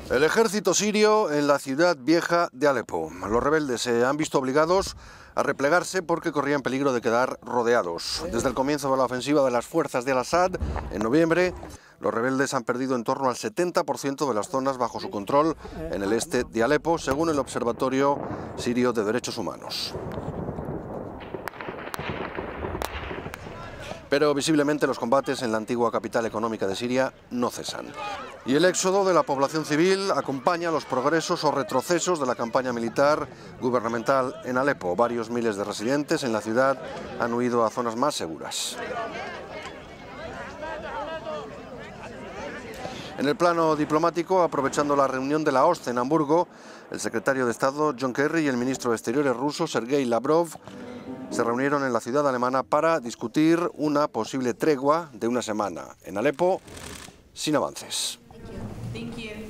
El ejército sirio en la ciudad vieja de Alepo. Los rebeldes se han visto obligados a replegarse porque corrían peligro de quedar rodeados. Desde el comienzo de la ofensiva de las fuerzas de Al-Assad, en noviembre, los rebeldes han perdido en torno al 70% de las zonas bajo su control en el este de Alepo, según el Observatorio Sirio de Derechos Humanos. Pero visiblemente los combates en la antigua capital económica de Siria no cesan. Y el éxodo de la población civil acompaña los progresos o retrocesos de la campaña militar gubernamental en Alepo. Varios miles de residentes en la ciudad han huido a zonas más seguras. En el plano diplomático, aprovechando la reunión de la OSCE en Hamburgo, el secretario de Estado John Kerry y el ministro de Exteriores ruso Sergei Lavrov se reunieron en la ciudad alemana para discutir una posible tregua de una semana en Alepo sin avances. Thank you.